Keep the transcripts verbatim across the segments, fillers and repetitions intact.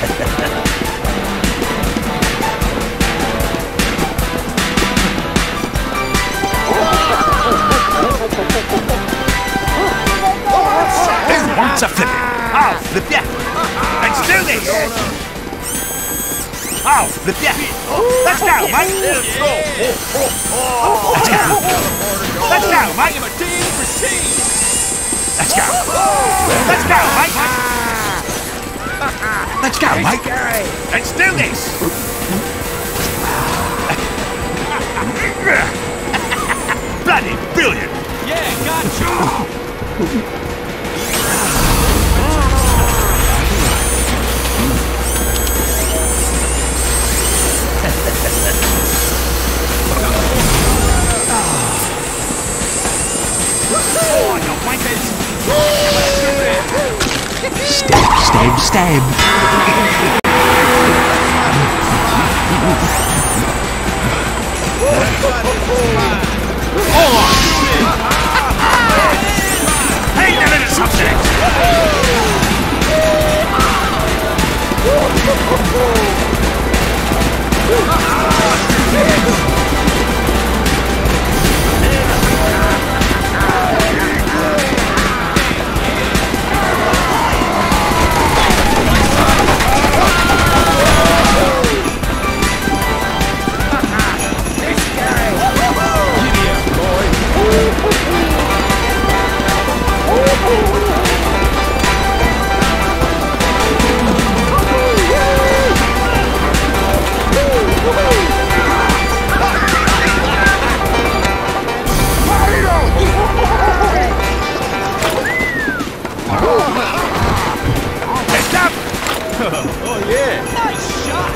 Who wants a flipping? I'll flip ya! Let's do this! I'll flip ya! Let's go, mate! Let's go! Let's go, mate! Let's go! Let's go, mate! Let's go, mate! Let's do this! Bloody brilliant! Yeah, gotcha! Stab, stab, stab. Hold on! Hey, a little subject! Oh yeah! Nice shot!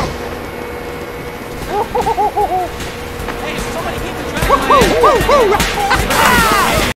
Hey, somebody keep the track.